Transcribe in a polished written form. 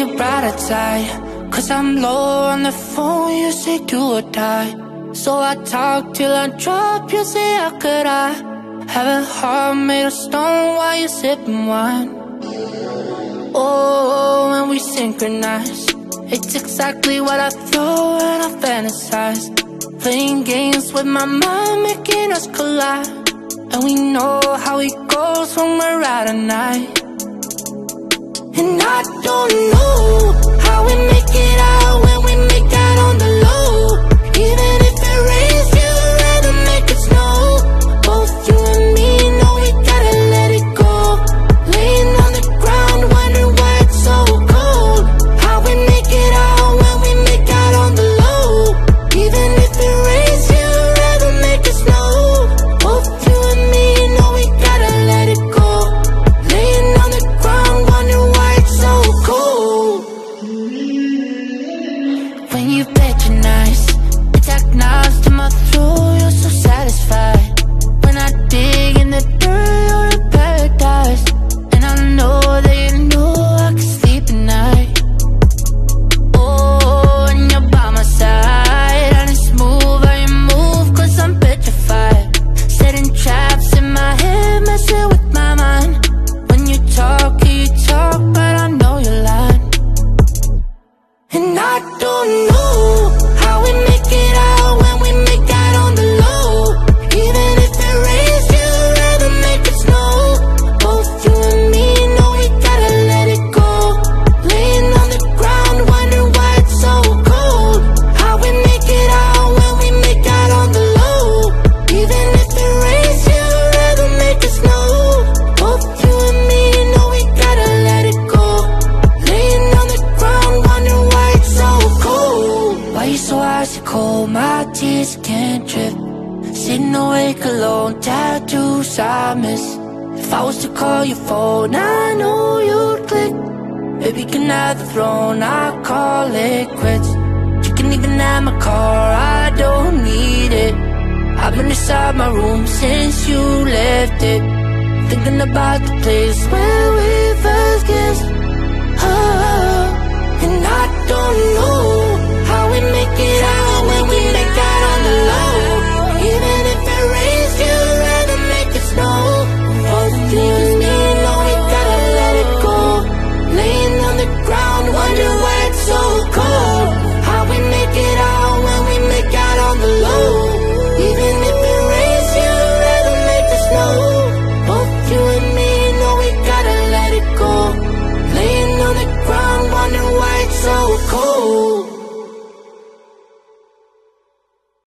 your brighter side, 'cause I'm low on the phone, you say do or die. So I talk till I drop, you say how could I have a heart made of stone while you're sipping wine. Oh, when we synchronize, it's exactly what I thought when I fantasized. Playing games with my mind, making us collide. And we know how it goes when we're out at night. And I don't know how we make it out when we make out on the low. Even if it rains, you'd rather make it snow. Both you and me know we gotta let it go. Laying on the ground, wondering why it's so cold. How we make it out when we make out on the low. Even if it rains, you'd rather make it snow. Both you and me know we gotta let it go. Laying on the ground, wondering why it's so cold. When you bet you're nice, it's like knives to my throat, you're so satisfied. When I dig in the dirt, you're in paradise. And I know that you know I can sleep at night. Oh, and you're by my side, and it's smooth how you move, 'cause I'm petrified. Setting traps in my head, messing with my mind. When you talk, but I know you're lying. And I don't know how we make it out when we make out on the low. Even if it rains, you'd rather make it snow. Both you and me know we gotta let it go. Laying on the ground, wondering why it's so cold. How we make it out when we make out on the low. Even if it rains, you'd rather make it snow. Both you and me know we gotta let it go. Laying on the ground, wondering why it's so cold. Why you so icy cold? My tears can't drip. Sitting awake alone, tattoos I miss. If I was to call your phone, I know you'd click. Baby, can I have the throne? I call it quits. You can even have my car, I don't need it. I've been inside my room since you left it, thinking about the place where we first kissed. Oh,